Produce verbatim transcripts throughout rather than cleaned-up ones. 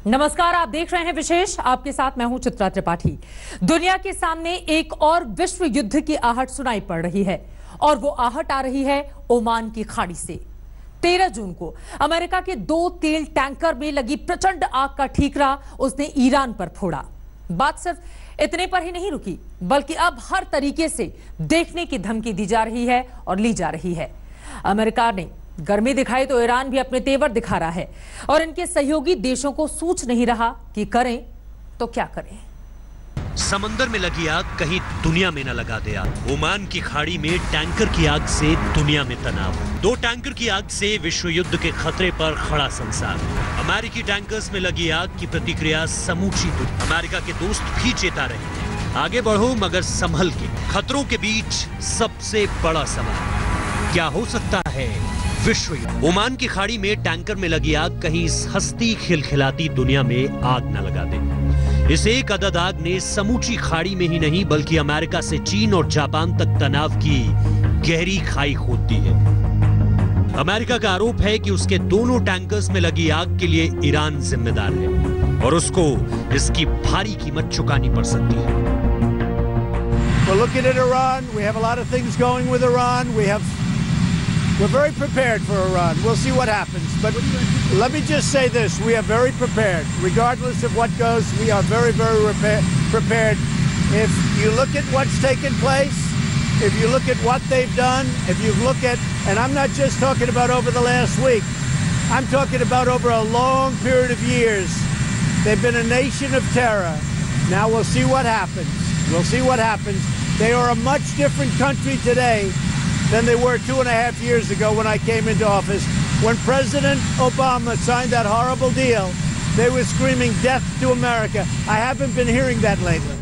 नमस्कार, आप देख रहे हैं विशेष। आपके साथ मैं हूं चित्रा त्रिपाठी। दुनिया के सामने एक और विश्व युद्ध की आहट सुनाई पड़ रही है और वो आहट आ रही है ओमान की खाड़ी से। तेरह जून को अमेरिका के दो तेल टैंकर में लगी प्रचंड आग का ठीकरा उसने ईरान पर फोड़ा। बात सिर्फ इतने पर ही नहीं रुकी, बल्कि अब हर तरीके से देखने की धमकी दी जा रही है और ली जा रही है। अमेरिका ने गर्मी दिखाई तो ईरान भी अपने तेवर दिखा रहा है और इनके सहयोगी देशों को सूझ नहीं रहा कि करें तो क्या करें। समंदर में लगी आग कहीं दुनिया में न लगा दे आग। ओमान की खाड़ी में टैंकर की आग से दुनिया में तनाव। दो टैंकर की आग से विश्व युद्ध के खतरे पर खड़ा संसार। अमेरिकी टैंकर्स में लगी आग की प्रतिक्रिया समूची दुनिया। अमेरिका के दोस्त भी चेता रहे हैं, आगे बढ़ो मगर संभल के। खतरों के बीच सबसे बड़ा सवाल, क्या हो सकता है विश्व युद्ध। ओमान की खाड़ी में टैंकर में लगी आग कहीं इस हंसती खिलखिलाती दुनिया में आग न लगा दे। इस एक अदद आग ने समूची खाड़ी में ही नहीं बल्कि अमेरिका से चीन और जापान तक तनाव की गहरी खाई खोद दी है। अमेरिका का आरोप है कि उसके दोनों टैंकर्स में लगी आग के लिए ईरान जिम्मेदार है और उसको इसकी भारी कीमत चुकानी पड़ सकती है। We're looking at Iran. We have a lot of things going with Iran. We have We're very prepared for Iran. We'll see what happens. But let me just say this. We are very prepared. Regardless of what goes, we are very, very repair, prepared. If you look at what's taken place, if you look at what they've done, if you look at, and I'm not just talking about over the last week, I'm talking about over a long period of years. They've been a nation of terror. Now we'll see what happens. We'll see what happens. They are a much different country today than they were two and a half years ago when I came into office. When President Obama signed that horrible deal, they were screaming death to America. I haven't been hearing that lately.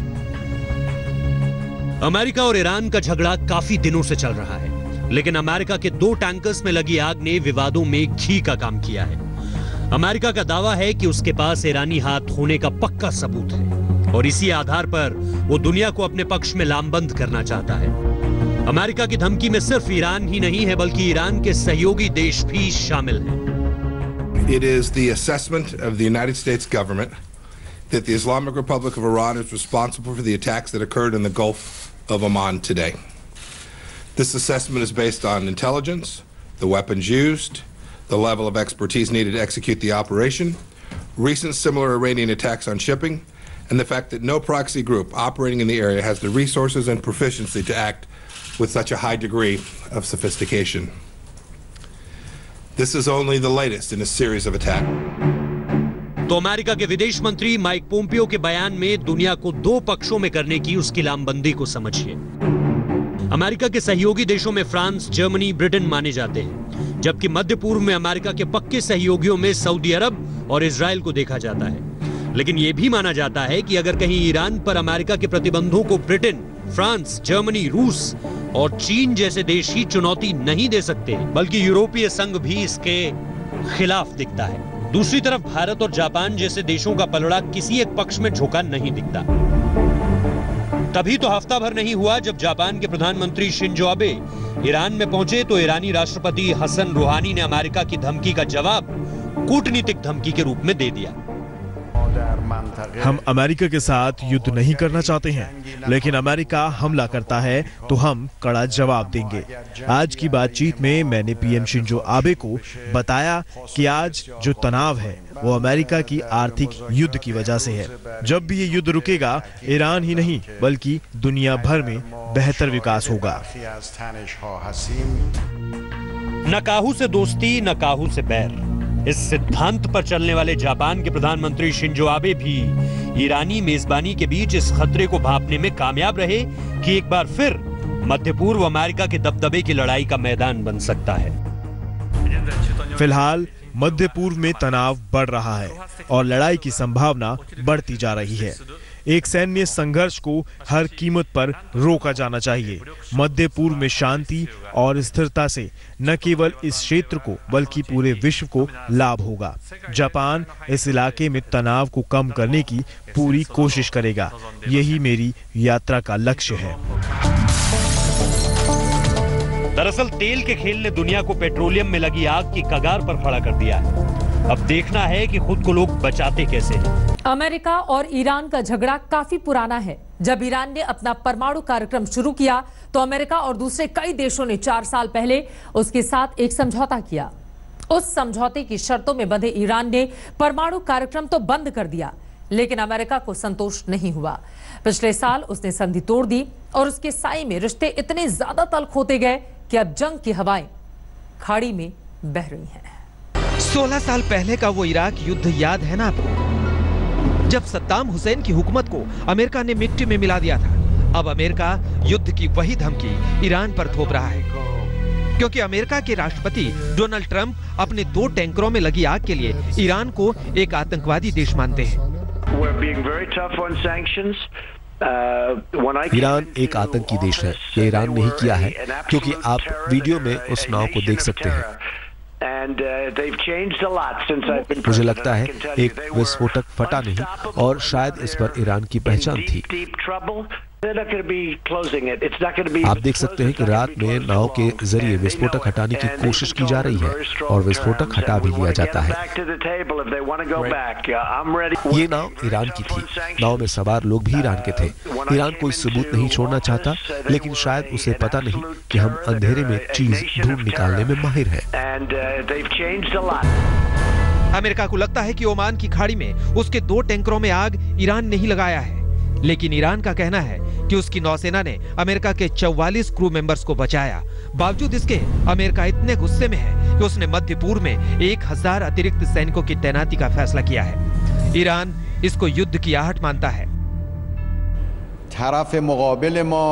America और Iran का झगड़ा काफी दिनों से चल रहा है, लेकिन अमेरिका के दो टैंकर्स में लगी आग ने विवादों में घी का काम किया है। अमेरिका का दावा है कि उसके पास ईरानी हाथ होने का पक्का सबूत है और इसी आधार पर वो दुनिया को अपने पक्ष में लामबंद करना चाहता है। अमेरिका की धमकी में सिर्फ ईरान ही नहीं है बल्कि ईरान के सहयोगी देश भी शामिल हैं। It is the assessment of the United States government that the Islamic Republic of Iran is responsible for the attacks that occurred in the Gulf of Oman today. This assessment is based on intelligence, the weapons used, the level of expertise needed to execute the operation, recent similar Iranian attacks on shipping, and the fact that no proxy group operating in the area has the resources and proficiency to act with such a high degree of sophistication. This is only the latest in a series of attacks. तो America के विदेश मंत्री Mike Pompeo के बयान में दुनिया को दो पक्षों में करने की उसकी लामबंदी को समझिए। अमेरिका के सहयोगी देशों में फ्रांस, जर्मनी, ब्रिटेन माने जाते हैं, जबकि मध्य पूर्व में अमेरिका के पक्के सहयोगियों में सऊदी अरब और इजराइल को देखा जाता है। लेकिन यह भी माना जाता है कि अगर कहीं ईरान पर अमेरिका के प्रतिबंधों को ब्रिटेन, फ्रांस, जर्मनी, रूस और चीन जैसे देश ही चुनौती नहीं दे सकते, बल्कि यूरोपीय संघ भी इसके खिलाफ दिखता है। दूसरी तरफ भारत और जापान जैसे देशों का पलड़ा किसी एक पक्ष में झुका नहीं दिखता। तभी तो हफ्ता भर नहीं हुआ जब जापान के प्रधानमंत्री शिंजो आबे ईरान में पहुंचे तो ईरानी राष्ट्रपति हसन रूहानी ने अमेरिका की धमकी का जवाब कूटनीतिक धमकी के रूप में दे दिया। हम अमेरिका के साथ युद्ध नहीं करना चाहते हैं, लेकिन अमेरिका हमला करता है तो हम कड़ा जवाब देंगे। आज की बातचीत में मैंने पीएम शिंजो आबे को बताया कि आज जो तनाव है वो अमेरिका की आर्थिक युद्ध की वजह से है। जब भी ये युद्ध रुकेगा, ईरान ही नहीं बल्कि दुनिया भर में बेहतर विकास होगा। न काहू से दोस्ती न काहू से बैर, इस सिद्धांत पर चलने वाले जापान के प्रधानमंत्री शिंजो आबे भी ईरानी मेजबानी के बीच इस खतरे को भांपने में कामयाब रहे कि एक बार फिर मध्य पूर्व अमेरिका के दबदबे की लड़ाई का मैदान बन सकता है। फिलहाल मध्य पूर्व में तनाव बढ़ रहा है और लड़ाई की संभावना बढ़ती जा रही है। एक सैन्य संघर्ष को हर कीमत पर रोका जाना चाहिए। मध्य पूर्व में शांति और स्थिरता से न केवल इस क्षेत्र को बल्कि पूरे विश्व को लाभ होगा। जापान इस इलाके में तनाव को कम करने की पूरी कोशिश करेगा। यही मेरी यात्रा का लक्ष्य है। दरअसल तेल के खेल ने दुनिया को पेट्रोलियम में लगी आग की कगार पर खड़ा कर दिया है। अब देखना है कि खुद को लोग बचाते कैसे हैं। अमेरिका और ईरान का झगड़ा काफी पुराना है। जब ईरान ने अपना परमाणु कार्यक्रम शुरू किया तो अमेरिका और दूसरे कई देशों ने चार साल पहले उसके साथ एक समझौता किया। उस समझौते की शर्तों में बंधे ईरान ने परमाणु कार्यक्रम तो बंद कर दिया, लेकिन अमेरिका को संतोष नहीं हुआ। पिछले साल उसने संधि तोड़ दी और उसके साए में रिश्ते इतने ज्यादा तल्ख होते गए कि अब जंग की हवाएं खाड़ी में बह रही हैं। सोलह साल पहले का वो इराक युद्ध याद है ना आपको, जब सद्दाम हुसैन की हुकूमत को अमेरिका ने मिट्टी में मिला दिया था। अब अमेरिका युद्ध की वही धमकी ईरान पर थोप रहा है, क्योंकि अमेरिका के राष्ट्रपति डोनाल्ड ट्रंप अपने दो टैंकरों में लगी आग के लिए ईरान को एक आतंकवादी देश मानते हैं। ईरान एक आतंकी देश है, ये ईरान ने ही किया है, क्योंकि आप वीडियो में उस नाव को देख सकते हैं। मुझे लगता है एक विस्फोटक फटा नहीं और शायद इस पर ईरान की पहचान थी। आप देख सकते हैं कि रात में नाव के जरिए विस्फोटक हटाने की कोशिश की जा रही है और विस्फोटक हटा भी लिया जाता है। ये नाव ईरान की थी, नाव में सवार लोग भी ईरान के थे। ईरान कोई सबूत नहीं छोड़ना चाहता, लेकिन शायद उसे पता नहीं कि हम अंधेरे में चीज ढूंढ निकालने में माहिर हैं। अमेरिका को लगता है कि ओमान की खाड़ी में उसके दो टैंकरों में आग ईरान ने ही लगाया है, लेकिन ईरान का कहना है कि उसकी नौसेना ने अमेरिका के चौवालीस क्रू मेंबर्स को बचाया। बावजूद इसके अमेरिका इतने गुस्से में है कि उसने मध्य पूर्व में एक हजार अतिरिक्त सैनिकों की तैनाती का फैसला किया है। ईरान इसको युद्ध की आहट मानता है। तरफ मुकाबिल मा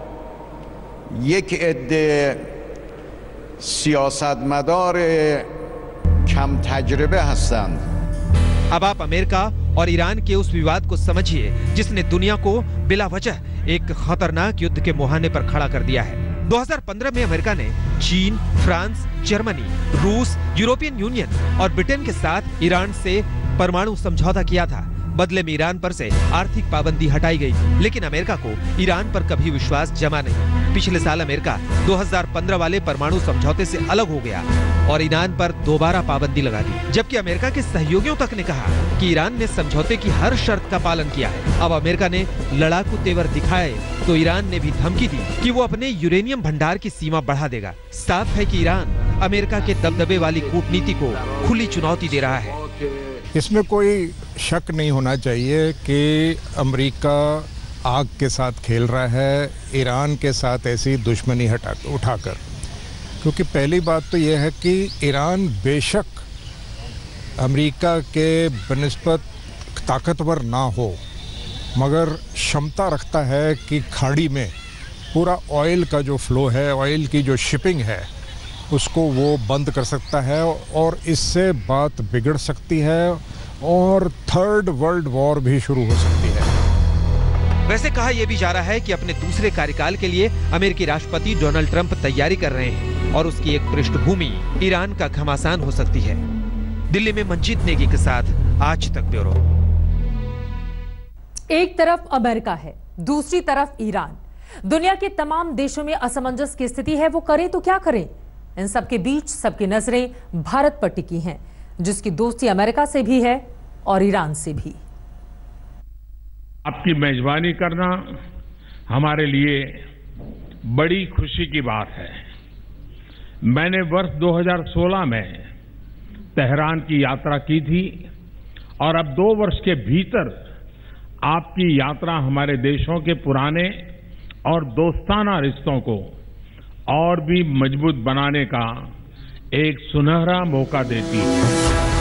एक अद्दे सियासतमदार कम तजुर्बे हस्तंद। अब आप अमेरिका और ईरान के उस विवाद को समझिए जिसने दुनिया को बिला वजह एक खतरनाक युद्ध के मुहाने पर खड़ा कर दिया है। दो हज़ार पंद्रह में अमेरिका ने चीन, फ्रांस, जर्मनी, रूस, यूरोपियन यूनियन और ब्रिटेन के साथ ईरान से परमाणु समझौता किया था। बदले में ईरान पर से आर्थिक पाबंदी हटाई गई, लेकिन अमेरिका को ईरान पर कभी विश्वास जमा नहीं। पिछले साल अमेरिका दो हज़ार पंद्रह वाले परमाणु समझौते से अलग हो गया और ईरान पर दोबारा पाबंदी लगा दी, जबकि अमेरिका के सहयोगियों तक ने कहा कि ईरान ने समझौते की हर शर्त का पालन किया है। अब अमेरिका ने लड़ाकू तेवर दिखाए तो ईरान ने भी धमकी दी कि वो अपने यूरेनियम भंडार की सीमा बढ़ा देगा। साफ है कि ईरान अमेरिका के दबदबे वाली कूटनीति को खुली चुनौती दे रहा है। इसमें कोई शक नहीं होना चाहिए कि अमेरिका आग के साथ खेल रहा है ईरान के साथ ऐसी दुश्मनी हटा उठाकर, क्योंकि पहली बात तो यह है कि ईरान बेशक अमेरिका के बनिस्बत ताकतवर ना हो, मगर क्षमता रखता है कि खाड़ी में पूरा ऑयल का जो फ्लो है, ऑयल की जो शिपिंग है, उसको वो बंद कर सकता है और इससे बात बिगड़ सकती है और थर्ड वर्ल्ड वॉर भी शुरू हो सकती है। वैसे कहा यह भी जा रहा है कि अपने दूसरे कार्यकाल के लिए अमेरिकी राष्ट्रपति डोनाल्ड ट्रंप तैयारी कर रहे हैं और उसकी एक पृष्ठभूमि ईरान का घमासान हो सकती है। दिल्ली में मंजीत नेगी के साथ आज तक ब्यूरो। एक तरफ अमेरिका है, दूसरी तरफ ईरान। दुनिया के तमाम देशों में असमंजस की स्थिति है, वो करें तो क्या करें। इन सबके बीच सबकी नजरें भारत पर टिकी हैं, जिसकी दोस्ती अमेरिका से भी है और ईरान से भी। आपकी मेजबानी करना हमारे लिए बड़ी खुशी की बात है। मैंने वर्ष दो हज़ार सोलह में तेहरान की यात्रा की थी और अब दो वर्ष के भीतर आपकी यात्रा हमारे देशों के पुराने और दोस्ताना रिश्तों को और भी मजबूत बनाने का एक सुनहरा मौका देती है।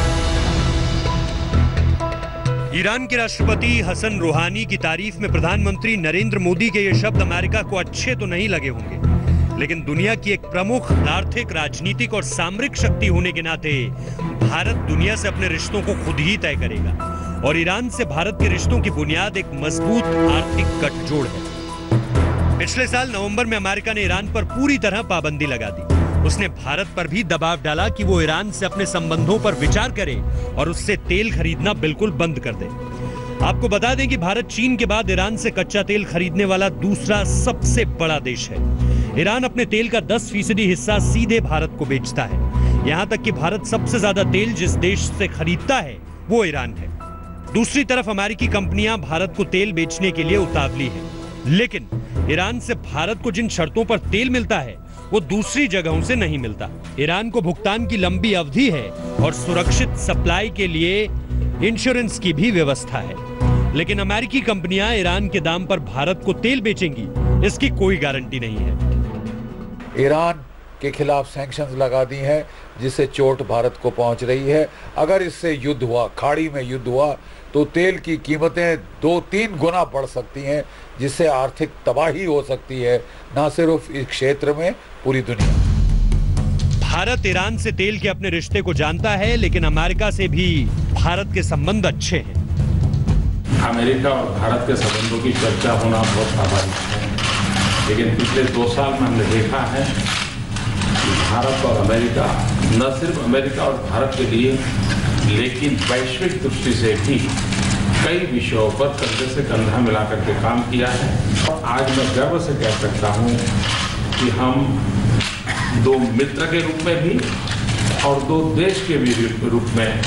ईरान के राष्ट्रपति हसन रूहानी की तारीफ में प्रधानमंत्री नरेंद्र मोदी के ये शब्द अमेरिका को अच्छे तो नहीं लगे होंगे, लेकिन दुनिया की एक प्रमुख आर्थिक, राजनीतिक और सामरिक शक्ति होने के नाते भारत दुनिया से अपने रिश्तों को खुद ही तय करेगा और ईरान से भारत के रिश्तों की बुनियाद एक मजबूत आर्थिक गठजोड़ है। पिछले साल नवंबर में अमेरिका ने ईरान पर पूरी तरह पाबंदी लगा दी। उसने भारत पर भी दबाव डाला कि वो ईरान से अपने संबंधों पर विचार करे और उससे तेल खरीदना बिल्कुल बंद कर दे। आपको बता दें कि भारत चीन के बाद ईरान से कच्चा तेल खरीदने वाला दूसरा सबसे बड़ा देश है। ईरान अपने तेल का दस फीसदी हिस्सा सीधे भारत को बेचता है। यहां तक कि भारत सबसे ज्यादा तेल जिस देश से खरीदता है वो ईरान है। दूसरी तरफ अमेरिकी कंपनियां भारत को तेल बेचने के लिए उतावली है, लेकिन ईरान से भारत को जिन शर्तों पर तेल मिलता है वो दूसरी जगहों से नहीं मिलता। ईरान को भुगतान की लंबी अवधि है और सुरक्षित सप्लाई के लिए इंश्योरेंस की भी व्यवस्था है, लेकिन अमेरिकी कंपनियां ईरान के दाम पर भारत को तेल बेचेंगी, इसकी कोई गारंटी नहीं है। ईरान के खिलाफ सैंक्शंस लगा दी हैं, जिससे चोट भारत को पहुंच रही है। अगर इससे युद्ध हुआ, खाड़ी में युद्ध हुआ, तो तेल की कीमतें दो तीन गुना बढ़ सकती हैं, जिससे आर्थिक तबाही हो सकती है, न सिर्फ इस क्षेत्र में, पूरी दुनिया। भारत ईरान से तेल के अपने रिश्ते को जानता है, लेकिन अमेरिका से भी भारत के संबंध अच्छे हैं। अमेरिका और भारत के संबंधों की चर्चा होना बहुत स्वाभाविक है, लेकिन पिछले दो साल में हमने देखा है कि भारत और अमेरिका, न सिर्फ अमेरिका और भारत के लिए, लेकिन वैश्विक दृष्टि से भी कई विषयों पर कंधे से कंधा मिलाकर के काम किया है। और आज मैं गर्व से कह सकता हूं कि हम दो मित्र के रूप में भी और दो देश के भी रूप में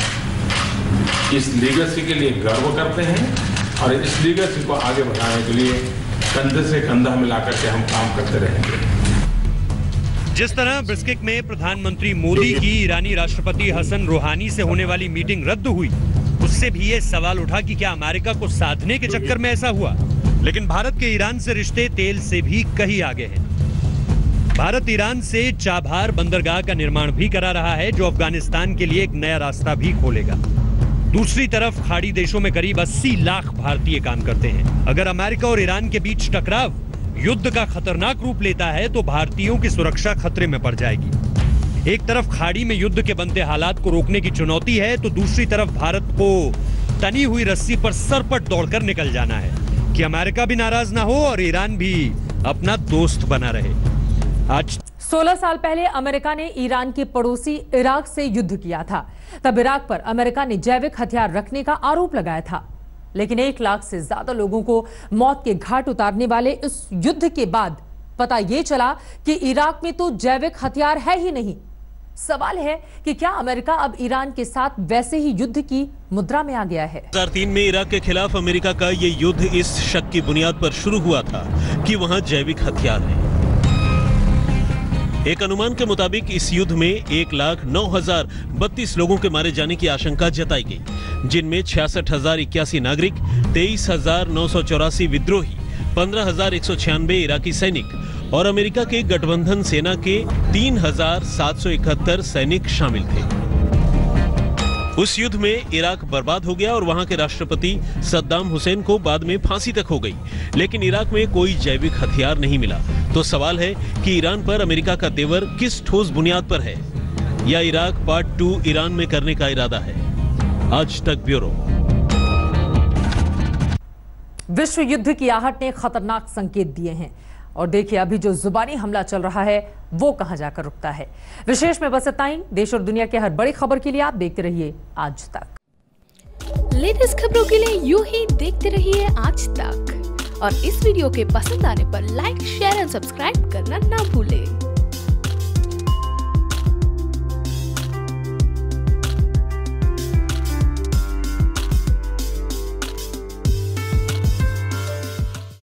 इस लीगेसी के लिए गर्व करते हैं, और इस लीगेसी को आगे बढ़ाने के लिए कंधे से कंधा मिलाकर के हम काम करते रहेंगे। जिस तरह बिश्केक में प्रधानमंत्री मोदी की ईरानी राष्ट्रपति हसन रूहानी से होने वाली मीटिंग रद्द हुई, उससे भी ये सवाल उठा कि क्या अमेरिका को साधने के चक्कर में ऐसा हुआ। लेकिन भारत के ईरान से रिश्ते तेल से भी कहीं आगे हैं। भारत ईरान से चाबहार बंदरगाह का निर्माण भी करा रहा है, जो अफगानिस्तान के लिए एक नया रास्ता भी खोलेगा। दूसरी तरफ खाड़ी देशों में करीब अस्सी लाख भारतीय काम करते हैं। अगर अमेरिका और ईरान के बीच टकराव युद्ध का खतरनाक रूप लेता है तो भारतीयों की सुरक्षा खतरे में पड़ जाएगी। एक तरफ खाड़ी में युद्ध के बनते हालात को रोकने की चुनौती है, तो दूसरी तरफ भारत को तनी हुई रस्सी पर सरपट दौड़कर निकल जाना है कि अमेरिका भी नाराज ना हो और ईरान भी अपना दोस्त बना रहे। आज सोलह साल पहले अमेरिका ने ईरान के पड़ोसी इराक से युद्ध किया था। तब इराक पर अमेरिका ने जैविक हथियार रखने का आरोप लगाया था, लेकिन एक लाख से ज्यादा लोगों को मौत के घाट उतारने वाले इस युद्ध के बाद पता ये चला कि इराक में तो जैविक हथियार है ही नहीं। सवाल है कि क्या अमेरिका अब ईरान के साथ वैसे ही युद्ध की मुद्रा में आ गया है। दो हज़ार तीन में इराक के खिलाफ अमेरिका का ये युद्ध इस शक की बुनियाद पर शुरू हुआ था कि वहां जैविक हथियार है। एक अनुमान के मुताबिक इस युद्ध में एक लाख नौ हजार बत्तीस लोगों के मारे जाने की आशंका जताई गई, जिनमें छियासठ हजार इक्यासी नागरिक, तेईस हजार नौ सौ चौरासी विद्रोही, पंद्रह हजार एक सौ छियानवे इराकी सैनिक और अमेरिका के गठबंधन सेना के तीन हजार सात सौ इकहत्तर सैनिक शामिल थे। उस युद्ध में इराक बर्बाद हो गया और वहां के राष्ट्रपति सद्दाम हुसैन को बाद में फांसी तक हो गई, लेकिन इराक में कोई जैविक हथियार नहीं मिला। तो सवाल है कि ईरान पर अमेरिका का तेवर किस ठोस बुनियाद पर है, या इराक पार्ट टू ईरान में करने का इरादा है। आज तक ब्यूरो। विश्व युद्ध की आहट ने खतरनाक संकेत दिए हैं, और देखिए अभी जो जुबानी हमला चल रहा है वो कहां जाकर रुकता है। विशेष में बस इतना ही। देश और दुनिया की हर बड़ी खबर के लिए आप देखते रहिए आज तक। लेटेस्ट खबरों के लिए यूं ही देखते रहिए आज तक, और इस वीडियो के पसंद आने पर लाइक, शेयर एंड सब्सक्राइब करना ना भूलें।